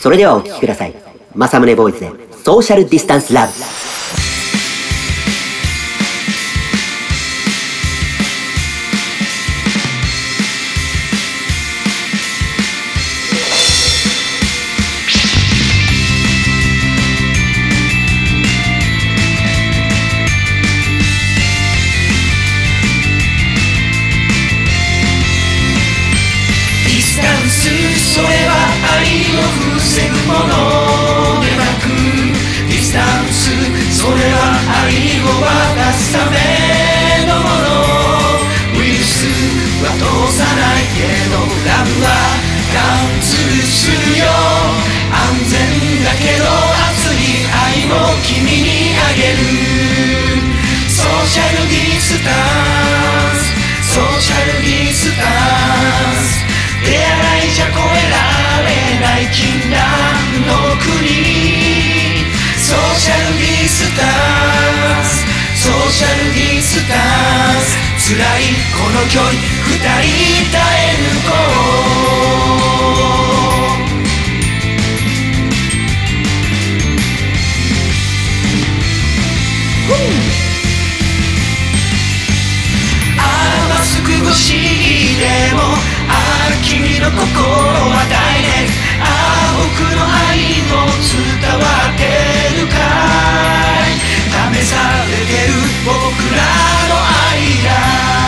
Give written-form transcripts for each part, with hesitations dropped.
それではお聴きください。正宗ボーイズでソーシャルディスタンスラブ。 それは愛を防ぐものでなく、ディスタンス、それは愛を渡すためのもの。ウイルスは通さないけどラブは貫通するよ。安全だけど熱い愛を君にあげる。ソーシャルディスタンス、ソーシャルディスタンス、手洗いじゃ越えられない禁断の国。ソーシャルディスタンス、ソーシャルディスタンス、辛いこの距離二人耐え抜こう。マスク越しでも君の心はダイレクト。僕の愛も伝わってるかい。試されてる僕らの愛だ。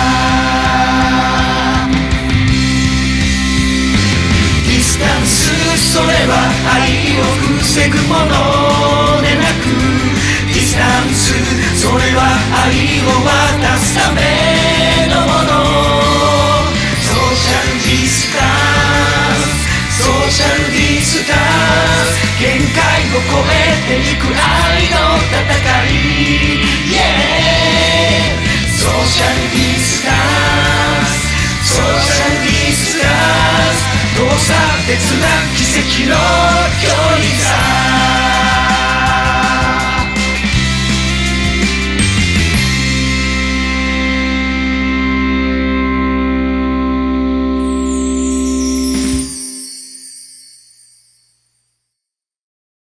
ディスタンス、それは愛を防ぐものでなく、ディスタンス、それは愛を渡すためのもの。ソーシャルディスタンス、ソーシャルディスタンス、限界を超えてゆく愛の戦い、yeah、 ソーシャルディスタンス、ソーシャルディスタンス、遠さ別な奇跡の距離さ。